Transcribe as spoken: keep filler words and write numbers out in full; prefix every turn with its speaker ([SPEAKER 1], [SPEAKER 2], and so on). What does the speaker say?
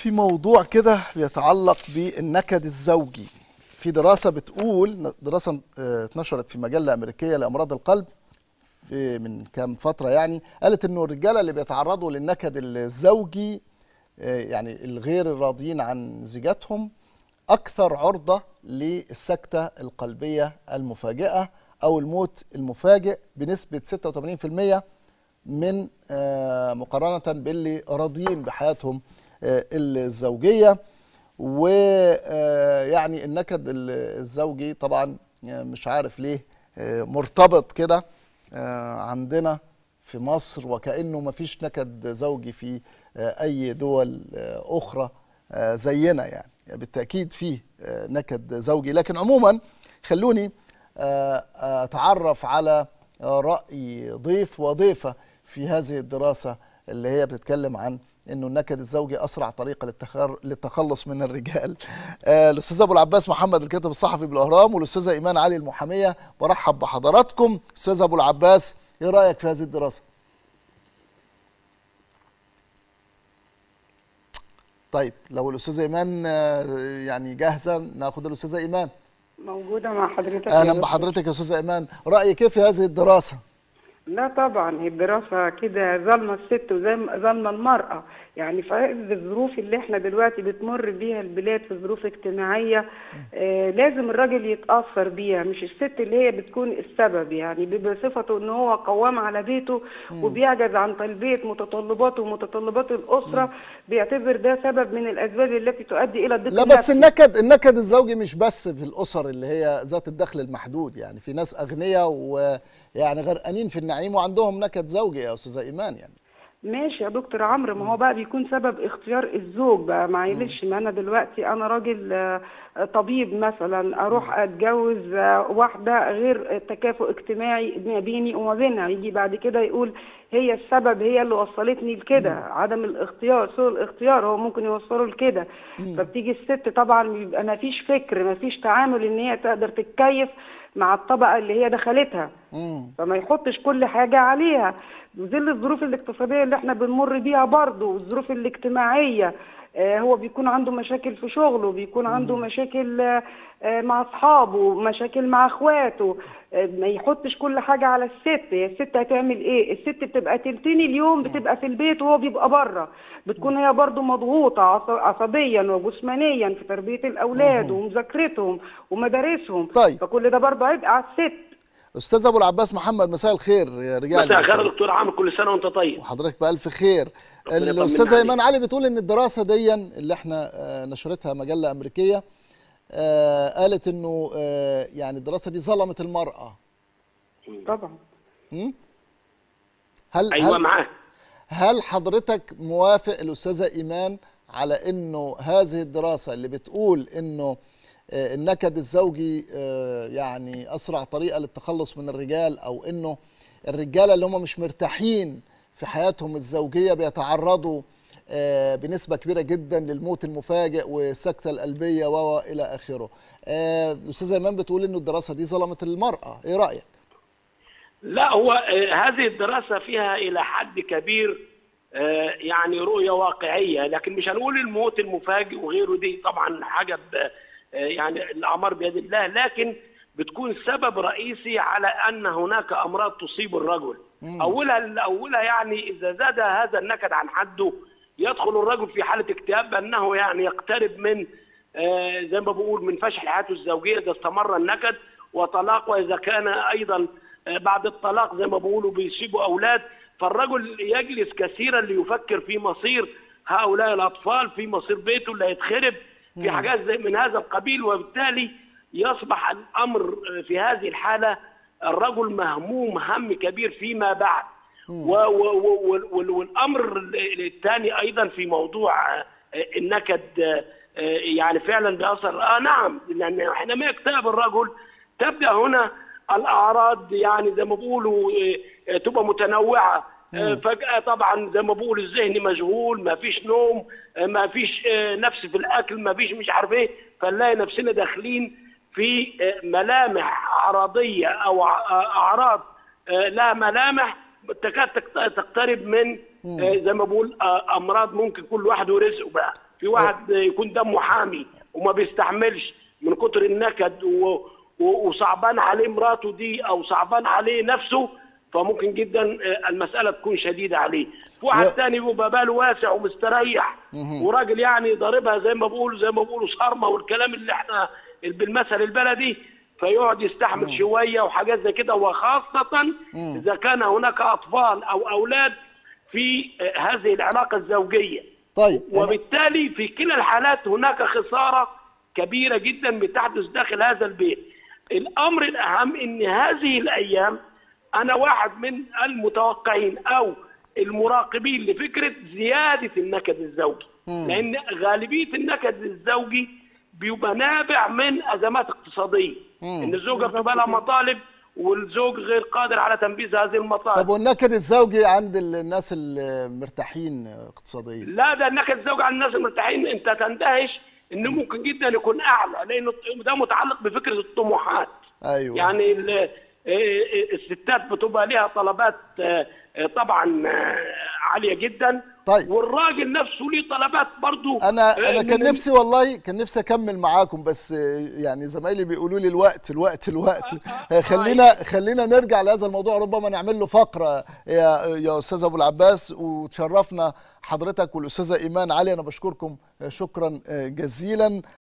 [SPEAKER 1] في موضوع كده بيتعلق بالنكد الزوجي. في دراسة بتقول، دراسة اتنشرت في مجلة أمريكية لأمراض القلب في من كام فترة، يعني قالت إنه الرجالة اللي بيتعرضوا للنكد الزوجي، يعني الغير الراضيين عن زيجاتهم، أكثر عرضة للسكتة القلبية المفاجئة أو الموت المفاجئ بنسبة ستة وثمانين بالمئة من مقارنة باللي راضيين بحياتهم الزوجية. ويعني النكد الزوجي طبعا مش عارف ليه مرتبط كده عندنا في مصر، وكأنه ما فيش نكد زوجي في أي دول أخرى زينا. يعني بالتأكيد فيه نكد زوجي، لكن عموما خلوني أتعرف على رأي ضيف وضيفة في هذه الدراسة اللي هي بتتكلم عن انه النكد الزوجي اسرع طريقه للتخلص من الرجال. آه الاستاذ ابو العباس محمد الكاتب الصحفي بالاهرام، والاستاذه ايمان علي المحاميه. برحب بحضراتكم. استاذ ابو العباس، ايه رايك في هذه الدراسه؟ طيب لو الاستاذه ايمان يعني جاهزه ناخد الاستاذه ايمان.
[SPEAKER 2] موجوده مع حضرتك.
[SPEAKER 1] اهلا بحضرتك يا استاذه ايمان. رايك كيف في هذه الدراسه؟
[SPEAKER 2] لا طبعا هي الدراسة كده ظالمة الست وظالمة المرأة، يعني في عز الظروف اللي احنا دلوقتي بتمر بيها البلاد في ظروف اجتماعية آه لازم الراجل يتأثر بيها، مش الست اللي هي بتكون السبب، يعني بصفته ان هو قوام على بيته م. وبيعجز عن تلبية متطلباته ومتطلبات الأسرة، م. بيعتبر ده سبب من الأسباب التي تؤدي إلى الضيق.
[SPEAKER 1] لا بس النكد النكد الزوجي مش بس في الأسر اللي هي ذات الدخل المحدود، يعني في ناس أغنياء و يعني غرقانين في النعيم وعندهم نكد زوجي يا استاذه ايمان. يعني
[SPEAKER 2] ماشي يا دكتور عمرو، ما هو بقى بيكون سبب اختيار الزوج بقى، معلش ما انا دلوقتي انا راجل طبيب مثلا، اروح اتجوز واحده غير تكافؤ اجتماعي ما بيني وما بينها، يجي بعد كده يقول هي السبب، هي اللي وصلتني لكده، عدم الاختيار، سوء الاختيار هو ممكن يوصله لكده. فبتيجي الست طبعا بيبقى ما فيش فكر، ما فيش تعامل ان هي تقدر تتكيف مع الطبقه اللي هي دخلتها، فما يحطش كل حاجه عليها. بظل الظروف الاقتصاديه اللي احنا بنمر بيها برضه والظروف الاجتماعيه، آه هو بيكون عنده مشاكل في شغله، بيكون عنده مشاكل آه مع اصحابه، مشاكل مع اخواته، آه ما يحطش كل حاجه على الست. هي الست هتعمل ايه؟ الست بتبقى تلتين اليوم بتبقى في البيت وهو بيبقى بره، بتكون هي برضه مضغوطه عصبيا وجسمانيا في تربيه الاولاد ومذاكرتهم ومدارسهم.
[SPEAKER 1] طيب.
[SPEAKER 2] فكل ده برضه عبء على الست.
[SPEAKER 1] استاذ ابو العباس محمد، مساء الخير يا رجال.
[SPEAKER 3] مساء الخير يا دكتور عامر، كل سنه وانت طيب.
[SPEAKER 1] وحضرتك بالف خير. الاستاذه ايمان علي بتقول ان الدراسه دي اللي احنا نشرتها مجله امريكيه قالت انه يعني الدراسه دي ظلمت المراه.
[SPEAKER 2] طبعا.
[SPEAKER 1] هل
[SPEAKER 3] ايوه
[SPEAKER 1] هل
[SPEAKER 3] معاك.
[SPEAKER 1] هل حضرتك موافق الاستاذه ايمان على انه هذه الدراسه اللي بتقول انه النكد الزوجي يعني أسرع طريقة للتخلص من الرجال، أو إنه الرجالة اللي هم مش مرتاحين في حياتهم الزوجية بيتعرضوا بنسبة كبيرة جدا للموت المفاجئ والسكتة القلبية وإلى آخره؟ الأستاذة إيمان بتقول إنه الدراسة دي ظلمت المرأة، إيه رأيك؟
[SPEAKER 3] لا، هو هذه الدراسة فيها إلى حد كبير يعني رؤية واقعية، لكن مش هنقول الموت المفاجئ وغيره، دي طبعا حاجة يعني الأعمار بيد الله، لكن بتكون سبب رئيسي على أن هناك أمراض تصيب الرجل. أولها أولها يعني إذا زاد هذا النكد عن حده يدخل الرجل في حالة اكتئاب، بأنه يعني يقترب من آه زي ما بقول من فشل حياته الزوجية إذا استمر النكد، وطلاق، وإذا كان أيضا آه بعد الطلاق زي ما بقولوا بيصيبوا أولاد، فالرجل يجلس كثيرا ليفكر في مصير هؤلاء الأطفال، في مصير بيته اللي هيتخرب، في حاجات زي من هذا القبيل، وبالتالي يصبح الأمر في هذه الحالة الرجل مهموم هم كبير فيما بعد. والأمر الثاني أيضا في موضوع النكد، يعني فعلا بيأثر. آه نعم، لأن حينما يكتئب الرجل تبدأ هنا الأعراض يعني زي ما بيقولوا تبقى متنوعة. فجأة طبعا زي ما بقول الذهن مشغول، ما فيش نوم، ما فيش نفس في الأكل، ما فيش مش عارف ايه، فنلاقي نفسنا داخلين في ملامح عرضية أو أعراض لها ملامح تكاد تقترب من زي ما بقول أمراض ممكن كل واحد ورزقه بقى. في واحد يكون دمه حامي وما بيستحملش من كتر النكد و... و... وصعبان عليه مراته دي او صعبان عليه نفسه، فممكن جدا المساله تكون شديده عليه. في واحد ثاني بيبقى باله واسع ومستريح وراجل يعني ضاربها زي ما بيقولوا زي ما بيقولوا صارمه والكلام اللي احنا بالمثل البلدي، فيقعد يستحمل مم. شويه وحاجات زي كده، وخاصه مم. اذا كان هناك اطفال او اولاد في هذه العلاقه الزوجيه.
[SPEAKER 1] طيب
[SPEAKER 3] وبالتالي في كلا الحالات هناك خساره كبيره جدا بتحدث داخل هذا البيت. الامر الاهم ان هذه الايام انا واحد من المتوقعين او المراقبين لفكره زياده النكد الزوجي، مم. لان غالبيه النكد الزوجي بيبقى نابع من ازمات اقتصاديه، مم. ان الزوجه بتبقى لها مطالب والزوج غير قادر على تنفيذ هذه المطالب.
[SPEAKER 1] طب والنكد الزوجي عند الناس المرتاحين اقتصاديا؟
[SPEAKER 3] لا، ده النكد الزوجي عند الناس المرتاحين انت تندهش انه ممكن جدا يكون اعلى، لانه ده متعلق بفكره الطموحات.
[SPEAKER 1] ايوه
[SPEAKER 3] يعني الستات بتبقى لها طلبات طبعا عاليه جدا.
[SPEAKER 1] طيب
[SPEAKER 3] والراجل نفسه ليه طلبات برضه.
[SPEAKER 1] انا انا كان نفسي والله كان نفسي اكمل معاكم، بس يعني زمايلي بيقولوا لي الوقت الوقت الوقت خلينا خلينا نرجع لهذا الموضوع، ربما نعمل له فقره يا يا استاذ ابو العباس. وتشرفنا حضرتك والاستاذه ايمان علي، انا بشكركم شكرا جزيلا.